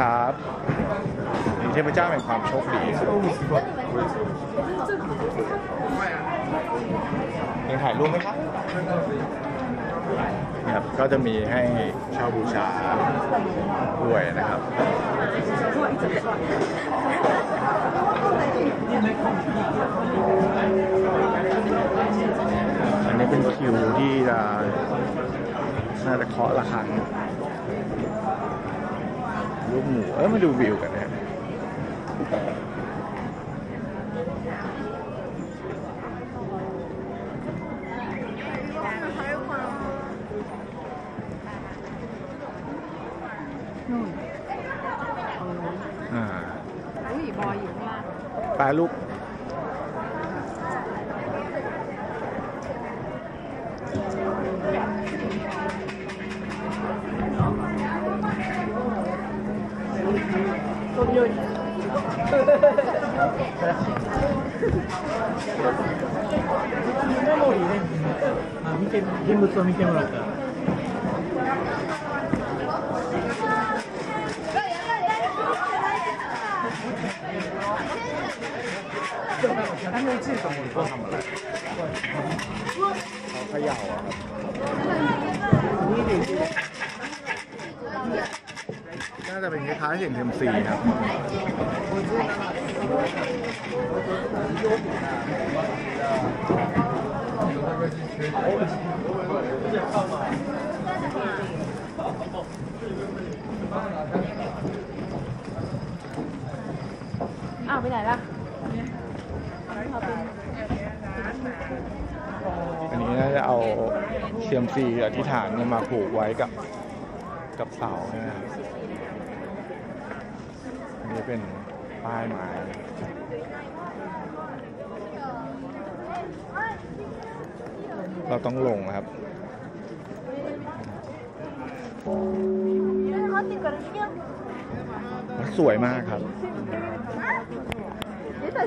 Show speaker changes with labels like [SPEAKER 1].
[SPEAKER 1] ครับเทพเจ้าแห่งความโชคดียังถ่ายรูปไหมครับนี่ครับก็จะมีให้เช่าบูชาด้วยนะครับอันนี้เป็นคิวที่น่าจะเคาะระฆังลูกหมูมาดูวิวกันนะ
[SPEAKER 2] นู่นอุ้ยบอยอยู่ข้างล่าง
[SPEAKER 1] ปลาลูก
[SPEAKER 2] ต้นยืนメモリーね。現物を見てもらったら。100の1ですか、もうどうทำอะไร
[SPEAKER 1] เขาเขย่าครับน่าจะเป็นคล้ายๆเสียงเทมซีครับ
[SPEAKER 2] อ้าวไปไหนล่ะ
[SPEAKER 1] อันนี้น่าจะเอาเซียมซีอธิษฐานมาผูกไว้กับเสานะครับอันนี้เป็นป้ายไม้เราต้องลงครับสวยมากครับ